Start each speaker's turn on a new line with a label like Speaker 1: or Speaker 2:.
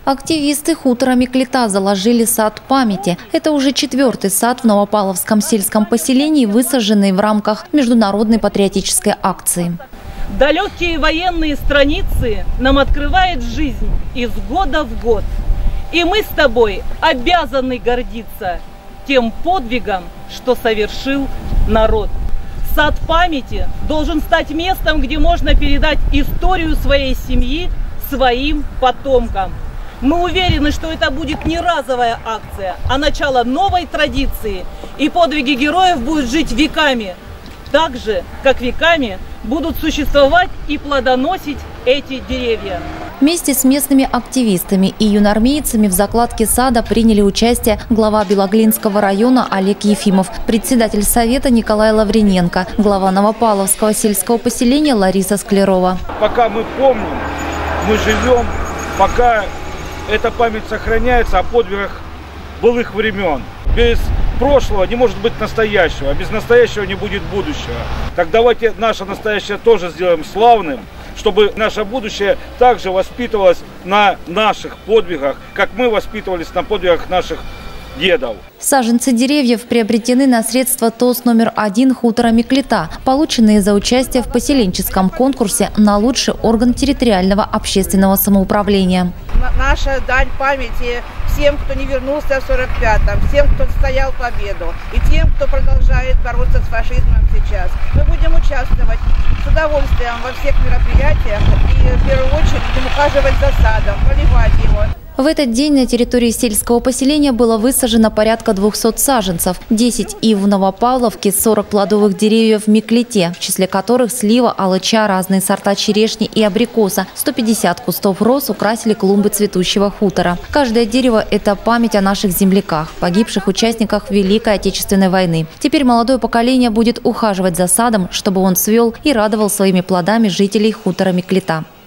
Speaker 1: Активисты хутора Миклита заложили сад памяти. Это уже 4-й сад в Новопавловском сельском поселении, высаженный в рамках международной патриотической акции.
Speaker 2: Далекие военные страницы нам открывает жизнь из года в год. И мы с тобой обязаны гордиться тем подвигом, что совершил народ. Сад памяти должен стать местом, где можно передать историю своей семьи своим потомкам. Мы уверены, что это будет не разовая акция, а начало новой традиции. И подвиги героев будут жить веками. Так же, как веками будут существовать и плодоносить эти деревья.
Speaker 1: Вместе с местными активистами и юнармейцами в закладке сада приняли участие глава Белоглинского района Олег Ефимов, председатель совета Николай Лаврененко, глава Новопавловского сельского поселения Лариса Склярова.
Speaker 3: Пока мы помним, мы живем, пока эта память сохраняется о подвигах былых времен. Без прошлого не может быть настоящего, а без настоящего не будет будущего. Так давайте наше настоящее тоже сделаем славным, чтобы наше будущее также воспитывалось на наших подвигах, как мы воспитывались на подвигах наших дедов.
Speaker 1: Саженцы деревьев приобретены на средства ТОС номер 1 хутора Миклита, полученные за участие в поселенческом конкурсе на лучший орган территориального общественного самоуправления.
Speaker 4: Наша дань памяти всем, кто не вернулся в 45-м, всем, кто отстоял победу, и тем, кто продолжает бороться с фашизмом сейчас. Мы будем участвовать с удовольствием во всех мероприятиях и в первую очередь будем ухаживать за садом, поливать его.
Speaker 1: В этот день на территории сельского поселения было высажено порядка 200 саженцев, 10 ив в Новопавловке, 40 плодовых деревьев в Миклите, в числе которых слива, алыча, разные сорта черешни и абрикоса. 150 кустов роз украсили клумбы цветущего хутора. Каждое дерево – это память о наших земляках, погибших участниках Великой Отечественной войны. Теперь молодое поколение будет ухаживать за садом, чтобы он цвел и радовал своими плодами жителей хутора Миклита.